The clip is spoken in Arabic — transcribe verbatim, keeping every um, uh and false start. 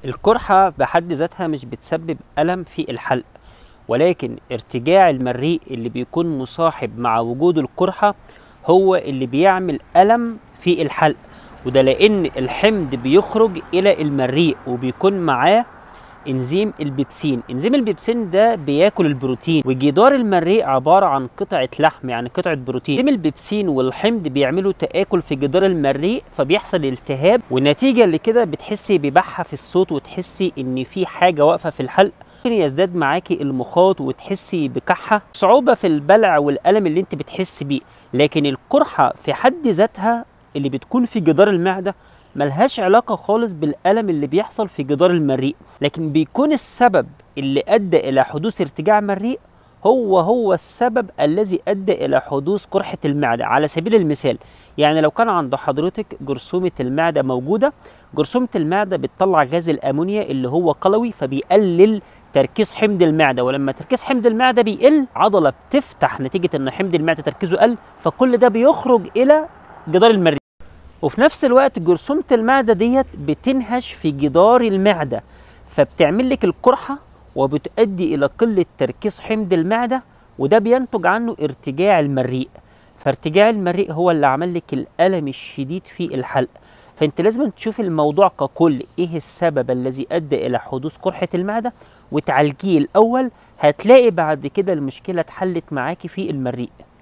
القرحة بحد ذاتها مش بتسبب ألم في الحلق، ولكن ارتجاع المريء اللي بيكون مصاحب مع وجود القرحة هو اللي بيعمل ألم في الحلق، وده لأن الحمض بيخرج إلى المريء وبيكون معاه انزيم البيبسين. انزيم البيبسين ده بياكل البروتين، وجدار المريء عباره عن قطعه لحم، يعني قطعه بروتين. انزيم البيبسين والحمض بيعملوا تآكل في جدار المريء، فبيحصل التهاب، والنتيجه اللي كده بتحسي ببحه في الصوت، وتحسي ان في حاجه واقفه في الحلق. ممكن يزداد معاكي المخاط وتحسي بكحه، صعوبه في البلع والالم اللي انت بتحسي بيه. لكن القرحه في حد ذاتها اللي بتكون في جدار المعده ملهاش علاقة خالص بالألم اللي بيحصل في جدار المريء، لكن بيكون السبب اللي أدى إلى حدوث ارتجاع مريء هو هو السبب الذي أدى إلى حدوث قرحة المعدة. على سبيل المثال، يعني لو كان عند حضرتك جرثومة المعدة موجودة، جرثومة المعدة بتطلع غاز الأمونيا اللي هو قلوي، فبيقلل تركيز حمض المعدة، ولما تركيز حمض المعدة بيقل عضلة بتفتح نتيجة إن حمض المعدة تركيزه قل، فكل ده بيخرج إلى جدار المريء. وفي نفس الوقت جرثومة المعدة ديت بتنهش في جدار المعدة، فبتعمل لك القرحة وبتؤدي إلى قلة تركيز حمض المعدة، وده بينتج عنه ارتجاع المريء. فارتجاع المريء هو اللي عمل لك الألم الشديد في الحلق. فأنت لازم تشوف الموضوع ككل، إيه السبب الذي أدى إلى حدوث قرحة المعدة وتعالجيه الأول، هتلاقي بعد كده المشكلة اتحلت معاكي في المريء.